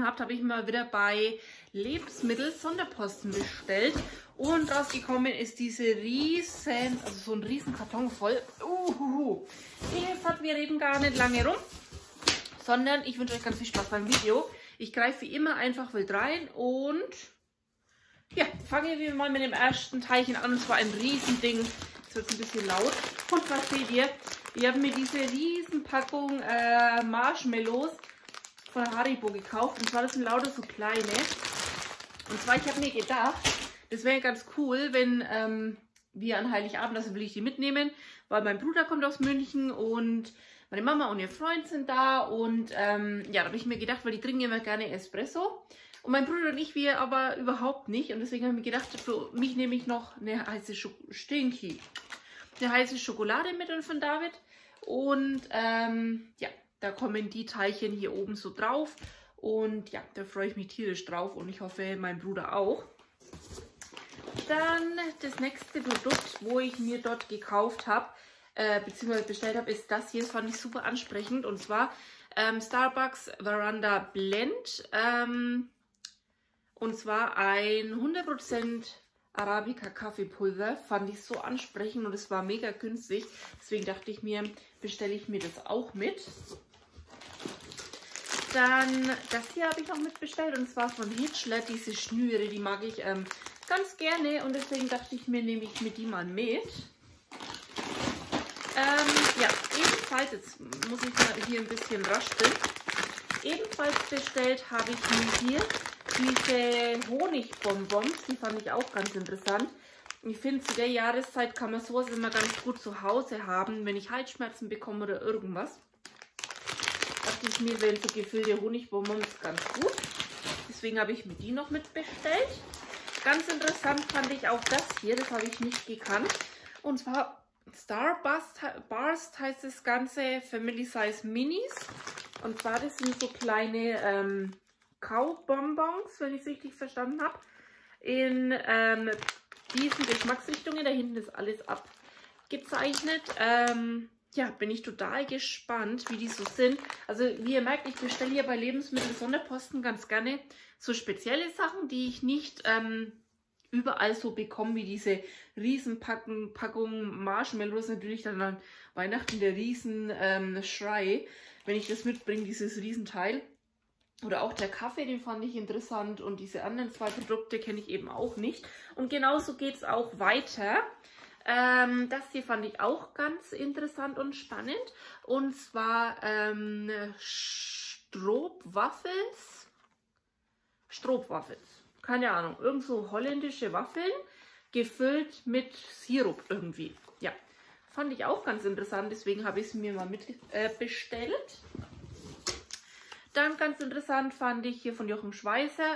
vergessen habt, habe ich mal wieder bei Lebensmittel-Sonderposten bestellt. Und rausgekommen ist diese riesen, also so ein riesen Karton voll. Wir reden gar nicht lange rum, sondern ich wünsche euch ganz viel Spaß beim Video. Ich greife wie immer einfach wild rein und ja, fangen wir mal mit dem ersten Teilchen an. Und zwar ein Riesending. Jetzt wird es ein bisschen laut. Und was seht ihr? Ich habe mir diese riesen Packung Marshmallows von Haribo gekauft. Und zwar das sind lauter so kleine. Und zwar, ich habe mir gedacht, das wäre ganz cool, wenn wir an Heiligabend, also will ich die mitnehmen, weil mein Bruder kommt aus München und meine Mama und ihr Freund sind da. Und ja, da habe ich mir gedacht, weil die trinken immer gerne Espresso. Und mein Bruder und ich, wir aber überhaupt nicht. Und deswegen habe ich mir gedacht, für mich nehme ich noch eine heiße Schokolade mit von David. Und ja, da kommen die Teilchen hier oben so drauf. Und ja, da freue ich mich tierisch drauf und ich hoffe, mein Bruder auch. Dann das nächste Produkt, wo ich mir dort gekauft habe, beziehungsweise bestellt habe, ist das hier. Das fand ich super ansprechend. Und zwar Starbucks Veranda Blend. Und zwar ein 100% Arabica Kaffeepulver. Fand ich so ansprechend und es war mega günstig. Deswegen dachte ich mir, bestelle ich mir das auch mit. Dann das hier habe ich noch mitbestellt und zwar von Hitchler, diese Schnüre, die mag ich ganz gerne und deswegen dachte ich mir, nehme ich mir die mal mit. Ja, ebenfalls, jetzt muss ich mal hier ein bisschen raspeln, ebenfalls bestellt habe ich mir hier diese Honigbonbons, die fand ich auch ganz interessant. Ich finde, zu der Jahreszeit kann man sowas immer ganz gut zu Hause haben, wenn ich Halsschmerzen bekomme oder irgendwas. Dachte ich mir, wären so gefüllte Honigbonbons ganz gut. Deswegen habe ich mir die noch mitbestellt. Ganz interessant fand ich auch das hier, das habe ich nicht gekannt. Und zwar Starburst heißt das Ganze, Family Size Minis. Und zwar, das sind so kleine Kaubonbons, wenn ich es richtig verstanden habe. In diesen Geschmacksrichtungen, da hinten ist alles abgezeichnet. Ja, bin ich total gespannt, wie die so sind. Also wie ihr merkt, ich bestelle hier bei Lebensmittel-Sonderposten ganz gerne so spezielle Sachen, die ich nicht überall so bekomme, wie diese Riesenpackung Marshmallows. Natürlich dann an Weihnachten der Schrei, wenn ich das mitbringe, dieses Riesenteil. Oder auch der Kaffee, den fand ich interessant. Und diese anderen zwei Produkte kenne ich eben auch nicht. Und genauso geht es auch weiter. Das hier fand ich auch ganz interessant und spannend. Und zwar Stroopwafels. Keine Ahnung. Irgend so holländische Waffeln gefüllt mit Sirup irgendwie. Ja, fand ich auch ganz interessant. Deswegen habe ich es mir mal mitbestellt. Dann ganz interessant fand ich hier von Jochen Schweizer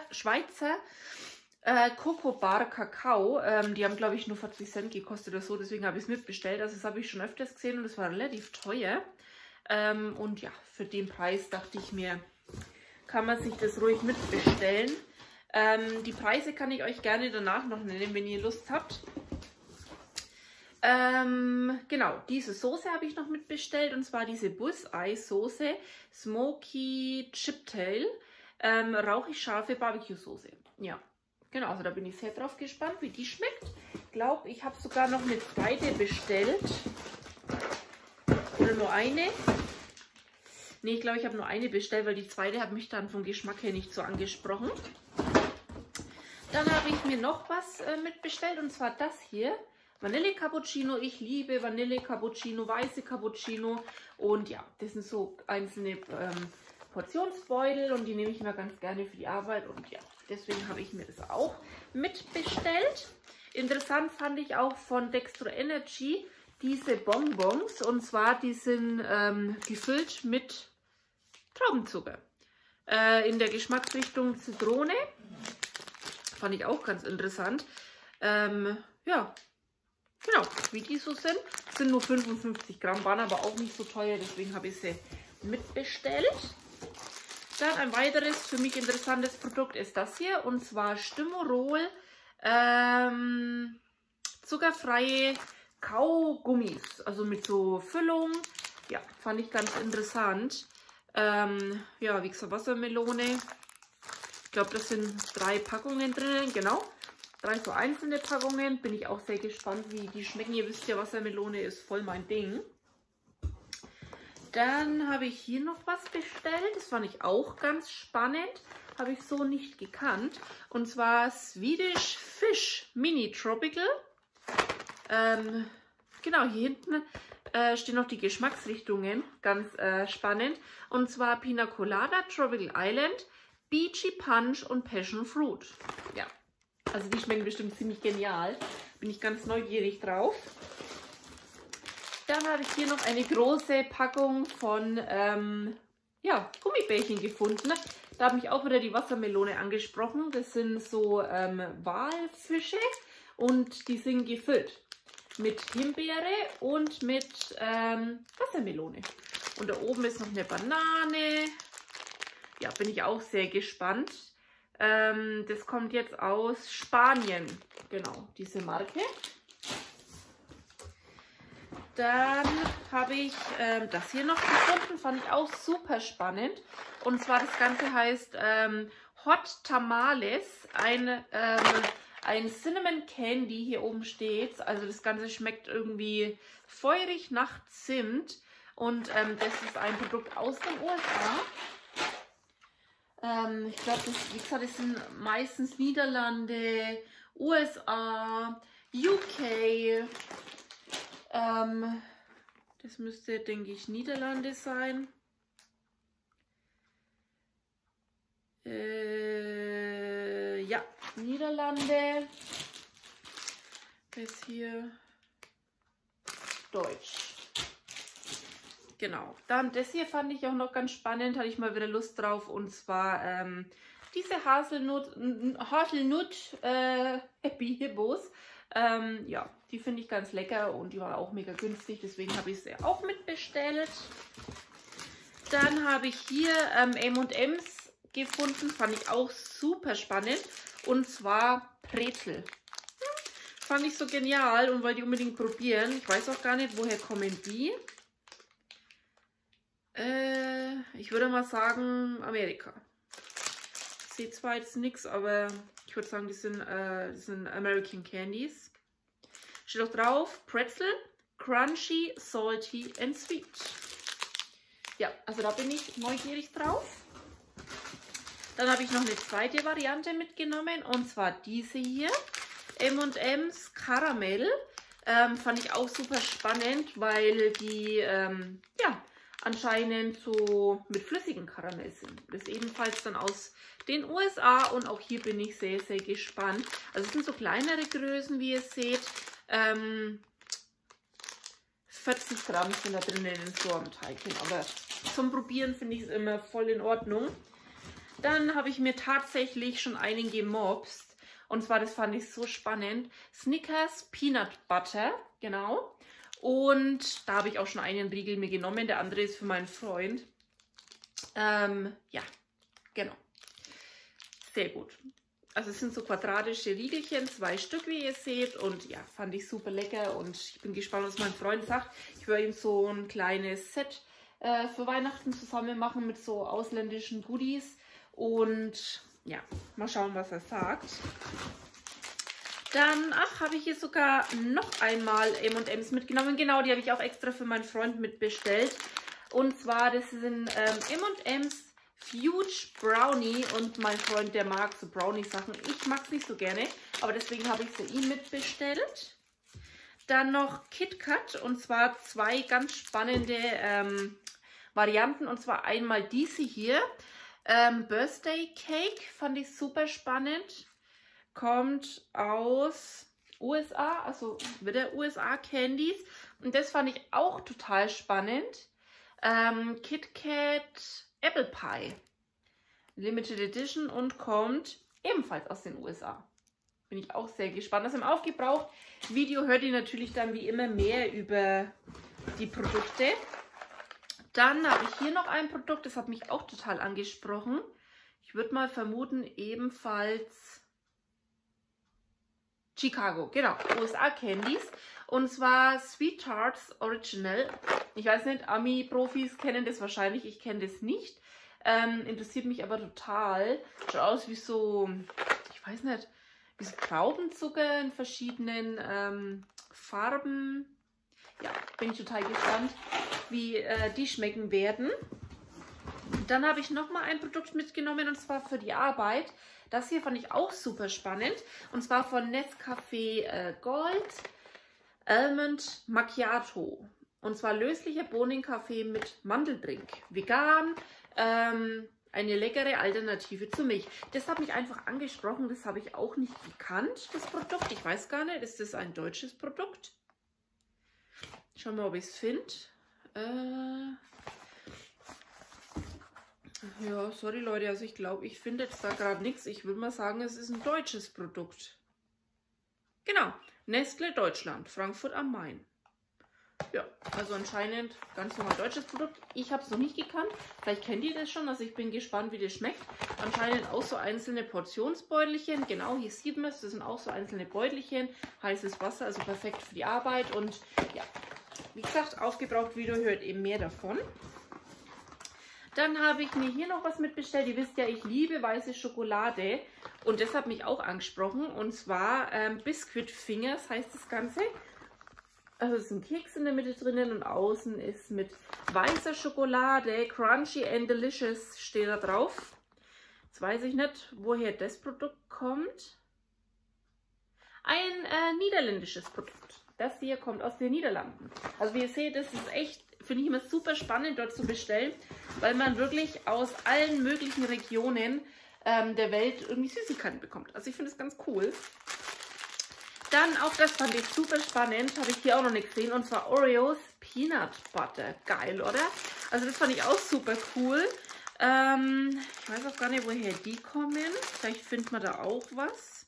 Coco Bar Kakao. Die haben, glaube ich, nur 40 Cent gekostet oder so. Deswegen habe ich es mitbestellt. Also das habe ich schon öfters gesehen und es war relativ teuer. Und ja, für den Preis dachte ich mir, kann man sich das ruhig mitbestellen. Die Preise kann ich euch gerne danach noch nennen, wenn ihr Lust habt. Genau, diese Soße habe ich noch mitbestellt und zwar diese Bullseye-Soße Smoky Chiptail, rauchig scharfe Barbecue-Soße. Ja, genau, also da bin ich sehr drauf gespannt, wie die schmeckt. Ich glaube, ich habe sogar noch eine zweite bestellt. Oder nur eine. Ne, ich glaube, ich habe nur eine bestellt, weil die zweite hat mich dann vom Geschmack her nicht so angesprochen. Dann habe ich mir noch was mitbestellt und zwar das hier. Vanille Cappuccino, ich liebe Vanille Cappuccino, weiße Cappuccino und ja, das sind so einzelne Portionsbeutel und die nehme ich immer ganz gerne für die Arbeit und ja, deswegen habe ich mir das auch mitbestellt. Interessant fand ich auch von Dextro Energy diese Bonbons und zwar die sind gefüllt mit Traubenzucker in der Geschmacksrichtung Zitrone. Fand ich auch ganz interessant. Ja. Genau, wie die so sind. Sind nur 55 Gramm, waren aber auch nicht so teuer, deswegen habe ich sie mitbestellt. Dann ein weiteres für mich interessantes Produkt ist das hier und zwar Stimorol zuckerfreie Kaugummis, also mit so Füllung. Ja, fand ich ganz interessant. Ja, wie gesagt, Wassermelone. glaube, das sind 3 Packungen drinnen, genau. 3 so einzelne Packungen. Bin ich auch sehr gespannt, wie die schmecken. Ihr wisst ja, Wassermelone ist voll mein Ding. Dann habe ich hier noch was bestellt. Das fand ich auch ganz spannend. Habe ich so nicht gekannt. Und zwar Swedish Fish Mini Tropical. Genau, hier hinten stehen noch die Geschmacksrichtungen. Ganz spannend. Und zwar Pina Colada, Tropical Island, Beachy Punch und Passion Fruit. Ja, also die schmecken bestimmt ziemlich genial. Bin ich ganz neugierig drauf. Dann habe ich hier noch eine große Packung von ja, Gummibärchen gefunden. Da habe ich auch wieder die Wassermelone angesprochen. Das sind so Walfische und die sind gefüllt mit Himbeere und mit Wassermelone. Und da oben ist noch eine Banane. Ja, bin ich auch sehr gespannt. Das kommt jetzt aus Spanien. Genau, diese Marke. Dann habe ich das hier noch gefunden, fand ich auch super spannend. Und zwar das Ganze heißt Hot Tamales, ein Cinnamon Candy, hier oben steht. Also das Ganze schmeckt irgendwie feurig nach Zimt. Und das ist ein Produkt aus den USA. Ich glaube, wie gesagt, das sind meistens Niederlande, USA, UK. Das müsste, denke ich, Niederlande sein. Ja, Niederlande. Das hier Deutsch. Genau. Dann das hier fand ich auch noch ganz spannend, hatte ich mal wieder Lust drauf. Und zwar diese Haselnut Happy Hibbos. Ja, die finde ich ganz lecker und die waren auch mega günstig, deswegen habe ich sie auch mitbestellt. Dann habe ich hier M&M's gefunden, fand ich auch super spannend, und zwar Brezel. Fand ich so genial und wollte die unbedingt probieren. Ich weiß auch gar nicht, woher kommen die. Ich würde mal sagen Amerika. Ich sehe zwar jetzt nichts, aber ich würde sagen, das sind American Candies. Steht auch drauf, Pretzel, Crunchy, Salty and Sweet. Ja, also da bin ich neugierig drauf. Dann habe ich noch eine zweite Variante mitgenommen, und zwar diese hier. M&M's Karamell. Fand ich auch super spannend, weil die ja, anscheinend so mit flüssigem Karamell sind. Das ist ebenfalls dann aus den USA und auch hier bin ich sehr, sehr gespannt. Also es sind so kleinere Größen, wie ihr seht. 40 Gramm sind da drinnen in so einem Teigchen, aber zum Probieren finde ich es immer voll in Ordnung. Dann habe ich mir tatsächlich schon einen gemobst, und zwar, das fand ich so spannend, Snickers Peanut Butter, genau. Und da habe ich auch schon einen Riegel mir genommen, der andere ist für meinen Freund. Ja, genau. Sehr gut. Also es sind so quadratische Riegelchen, 2 Stück, wie ihr seht. Und ja, fand ich super lecker und ich bin gespannt, was mein Freund sagt. Ich werde ihm so ein kleines Set für Weihnachten zusammen machen mit so ausländischen Goodies. Und ja, mal schauen, was er sagt. Dann, habe ich hier sogar noch einmal M&M's mitgenommen. Genau, die habe ich auch extra für meinen Freund mitbestellt. Und zwar, das sind M&M's Huge Brownie, und mein Freund, der mag so Brownie-Sachen. Ich mag es nicht so gerne, aber deswegen habe ich sie ihm mitbestellt. Dann noch KitKat, und zwar 2 ganz spannende Varianten, und zwar einmal diese hier. Birthday Cake, fand ich super spannend. Kommt aus USA, also wieder USA Candies. Und das fand ich auch total spannend. KitKat Apple Pie. Limited Edition und kommt ebenfalls aus den USA. Bin ich auch sehr gespannt. Also im Aufgebraucht-Video hört ihr natürlich dann wie immer mehr über die Produkte. Dann habe ich hier noch ein Produkt, das hat mich auch total angesprochen. Ich würde mal vermuten, ebenfalls Chicago, genau, USA Candies. Und zwar Sweet Tarts Original. Ich weiß nicht, Ami-Profis kennen das wahrscheinlich, ich kenne das nicht. Interessiert mich aber total. Schaut aus wie so, ich weiß nicht, wie so Traubenzucker in verschiedenen Farben. Ja, bin ich total gespannt, wie die schmecken werden. Dann habe ich nochmal ein Produkt mitgenommen, und zwar für die Arbeit. Das hier fand ich auch super spannend. Und zwar von Nescafé Gold Almond Macchiato. Und zwar löslicher Bohnenkaffee mit Mandeldrink. Vegan. Eine leckere Alternative zu Milch. Das hat mich einfach angesprochen. Das habe ich auch nicht gekannt, das Produkt. Ich weiß gar nicht, ist das ein deutsches Produkt? Schauen wir mal, ob ich es finde. Ja, sorry Leute, also ich glaube, ich finde jetzt da gerade nichts. Ich würde mal sagen, es ist ein deutsches Produkt. Genau, Nestle Deutschland, Frankfurt am Main. Ja, also anscheinend ganz normal deutsches Produkt. Ich habe es noch nicht gekannt. Vielleicht kennt ihr das schon, also ich bin gespannt, wie das schmeckt. Anscheinend auch so einzelne Portionsbeutelchen. Genau, hier sieht man es, das sind auch so einzelne Beutelchen. Heißes Wasser, also perfekt für die Arbeit. Und ja, wie gesagt, aufgebraucht Video hört eben mehr davon. Dann habe ich mir hier noch was mitbestellt. Ihr wisst ja, ich liebe weiße Schokolade. Und das hat mich auch angesprochen. Und zwar Biscuit Fingers heißt das Ganze. Also es ist ein Keks in der Mitte drinnen und außen ist mit weißer Schokolade, crunchy and delicious steht da drauf. Jetzt weiß ich nicht, woher das Produkt kommt. Ein niederländisches Produkt. Das hier kommt aus den Niederlanden. Also wie ihr seht, das ist echt, finde ich immer super spannend dort zu bestellen, weil man wirklich aus allen möglichen Regionen der Welt irgendwie Süßigkeiten bekommt. Also ich finde es ganz cool. Dann, auch das fand ich super spannend, habe ich hier auch noch nicht gesehen, und zwar Oreos Peanut Butter. Geil, oder? Also das fand ich auch super cool. Ich weiß auch gar nicht, woher die kommen. Vielleicht findet man da auch was.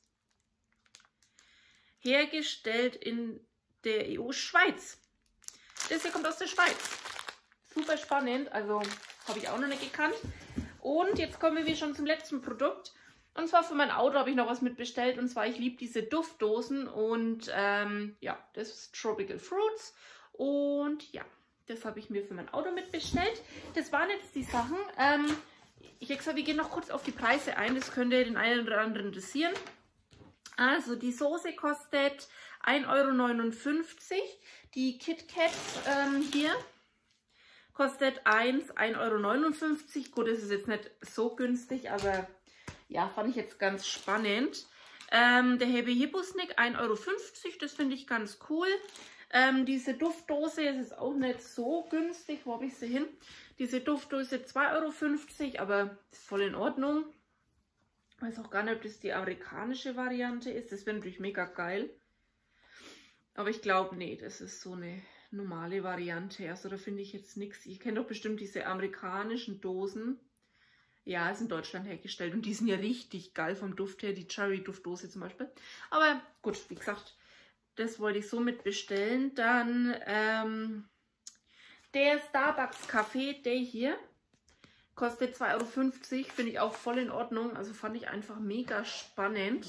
Hergestellt in der EU Schweiz. Das hier kommt aus der Schweiz. Super spannend, also habe ich auch noch nicht gekannt. Und jetzt kommen wir schon zum letzten Produkt. Und zwar für mein Auto habe ich noch was mitbestellt. Und zwar, ich liebe diese Duftdosen. Und ja, das ist Tropical Fruits. Und ja, das habe ich mir für mein Auto mitbestellt. Das waren jetzt die Sachen. Ich habe gesagt, wir gehen noch kurz auf die Preise ein. Das könnte den einen oder anderen interessieren. Also die Soße kostet 1,59 €. Die KitKat hier kostet 1,59 €. Gut, das ist jetzt nicht so günstig, aber ja, fand ich jetzt ganz spannend. Der Happy Hippo Snack 1,50 €, das finde ich ganz cool. Diese Duftdose ist jetzt auch nicht so günstig. Wo habe ich sie hin? Diese Duftdose 2,50 €, aber ist voll in Ordnung. Ich weiß auch gar nicht, ob das die amerikanische Variante ist. Das wäre natürlich mega geil. Aber ich glaube, nee, das ist so eine normale Variante. Also da finde ich jetzt nichts. Ich kenne doch bestimmt diese amerikanischen Dosen. Ja, ist in Deutschland hergestellt und die sind ja richtig geil vom Duft her, die Cherry-Duftdose zum Beispiel. Aber gut, wie gesagt, das wollte ich so mit bestellen. Dann der Starbucks Kaffee, der hier, kostet 2,50 €, finde ich auch voll in Ordnung. Also fand ich einfach mega spannend.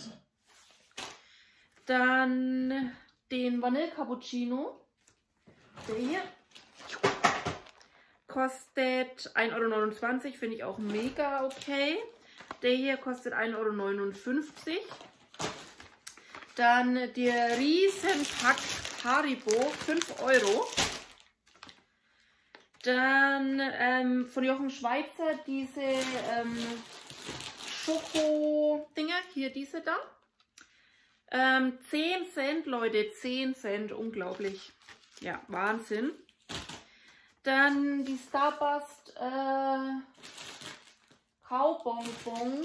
Dann den Vanille Cappuccino, der hier kostet 1,29 €, finde ich auch mega okay. Der hier kostet 1,59 €. Dann der Riesenpack Haribo, 5 €. Dann von Jochen Schweizer diese Schoko-Dinger, hier diese da. 10 Cent, Leute, 10 Cent, unglaublich. Ja, Wahnsinn. Dann die Starburst Kaubonbon.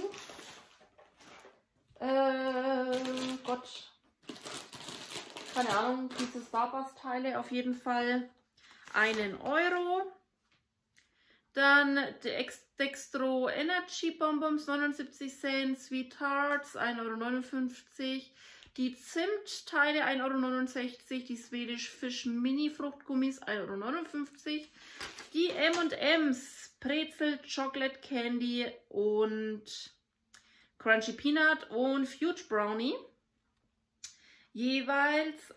Gott. Keine Ahnung, diese Starburst-Teile auf jeden Fall 1 €. Dann die Dextro Energy Bonbons 79 Cent, Sweet Tarts 1,59 €. Die Zimtteile 1,69 €, die Swedish Fish Mini Fruchtgummis 1,59 €, die M&M's Brezel Chocolate Candy und Crunchy Peanut und Fuge Brownie jeweils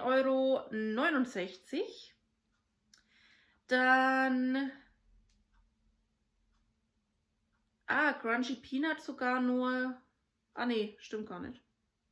1,69 €. Dann Crunchy Peanut sogar nur. Ah, nee, stimmt gar nicht.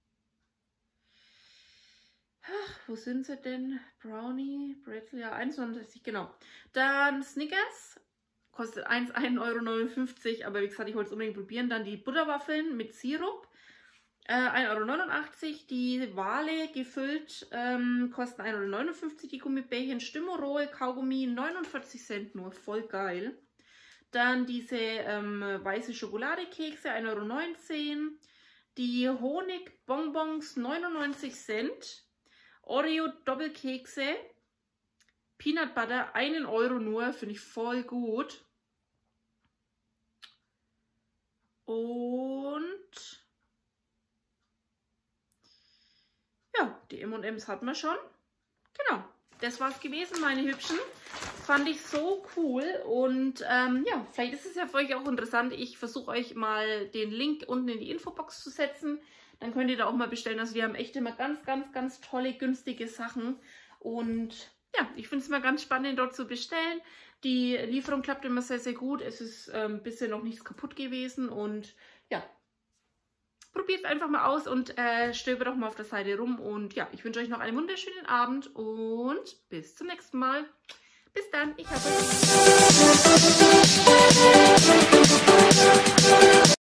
Ach, wo sind sie denn? Brownie, Brezel, ja, 1,69, genau. Dann Snickers, kostet 1,59 €, aber wie gesagt, ich wollte es unbedingt probieren. Dann die Butterwaffeln mit Sirup, 1,89 €. Die Wale gefüllt kosten 1,59 € die Gummibärchen. Stimorol, Kaugummi, 49 Cent nur, voll geil. Dann diese weiße Schokoladekekse, 1,19 €. Die Honigbonbons, 99 Cent. Oreo Doppelkekse, Peanut Butter, 1 € nur, finde ich voll gut. Und ja, die M&M's hatten wir schon. Genau, das war's gewesen, meine Hübschen. Fand ich so cool und ja, vielleicht ist es ja für euch auch interessant. Ich versuche euch mal den Link unten in die Infobox zu setzen. Dann könnt ihr da auch mal bestellen. Also wir haben echt immer ganz, ganz, ganz tolle, günstige Sachen. Und ja, ich finde es immer ganz spannend, dort zu bestellen. Die Lieferung klappt immer sehr, sehr gut. Es ist bisher noch nichts kaputt gewesen. Und ja, probiert es einfach mal aus und stöbert doch mal auf der Seite rum. Und ja, ich wünsche euch noch einen wunderschönen Abend und bis zum nächsten Mal. Bis dann, ich habe